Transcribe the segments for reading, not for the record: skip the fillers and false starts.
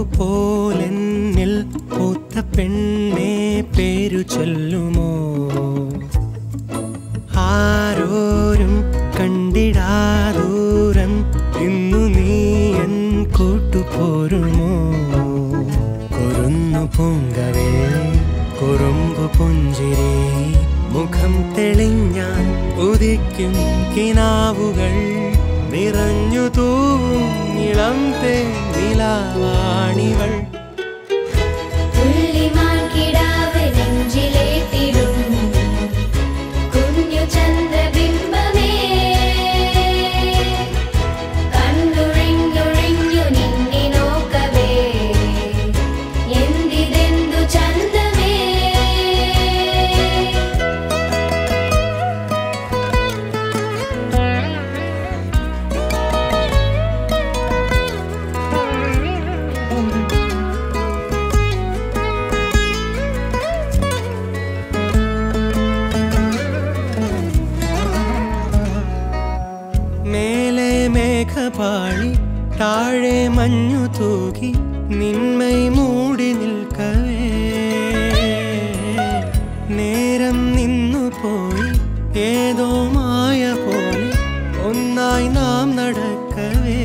പോലെന്നിൽ പൂത്ത പെണ്ണെ പേരു ചൊല്ലുമോ? ആരോരും കണ്ടിടാദൂരം ഇന്നു നീ എൻ കൂട്ടുപോരുമോ? കൊരുന്നു പൂങ്കവേ കുറുമ്പു പുഞ്ചിരി മുഖം തെളിഞ്ഞാൻ ഉദിക്കും കിനാവുകൾ നിറഞ്ഞു തൂവും ഇളം തേനിലാവാണിവൾ. മേലെ മേഘപാളി താഴെ മഞ്ഞു തൂകി നിന്മൈ മൂടി നിൽക്കവേ നേരം നിന്നു പോയി ഏതോ മായ പോലെ ഒന്നായി നാം നടക്കവേ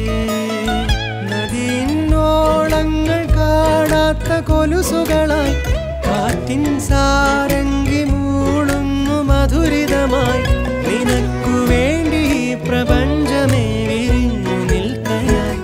നദിയിന്നോളങ്ങൾ കാണാത്ത കൊലുസുകളായി കാറ്റിൻ സാരംഗി മൂളുന്നു മധുരിതമായി നിനക്കു വേണ്ടി പ്രപഞ്ചമേ വിരിഞ്ഞു നിൽക്കയായി.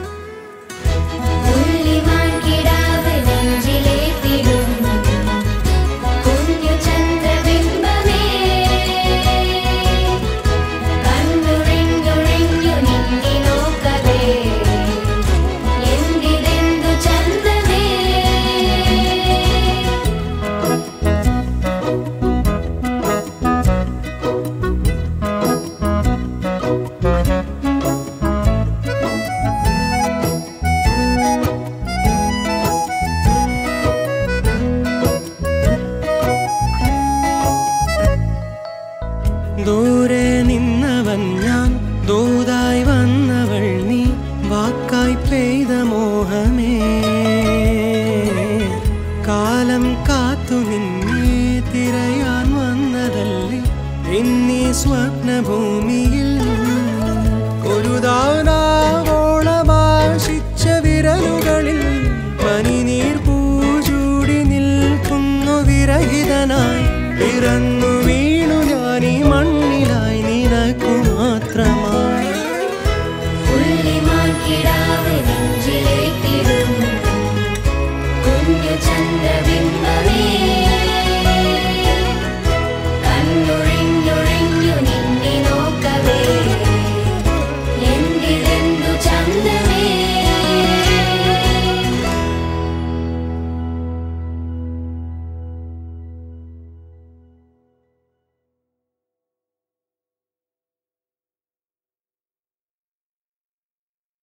ദൂരെ നിന്നവൻ ഞാൻ ദൂതായി വന്നവൾ നീ വാക്കായി പെയ്ത മോഹമേ കാലം കാത്തു നിന്നെ തിരയാൻ വന്നതല്ലേ ഇന്നീ സ്വപ്നഭൂമിയിൽ ഒരു ദാനവോളമാശിച്ച വിരലുകളിൽ പനിനീർ പൂചൂടി നിൽക്കുന്നു വിരഹിതനായി പിറന്നു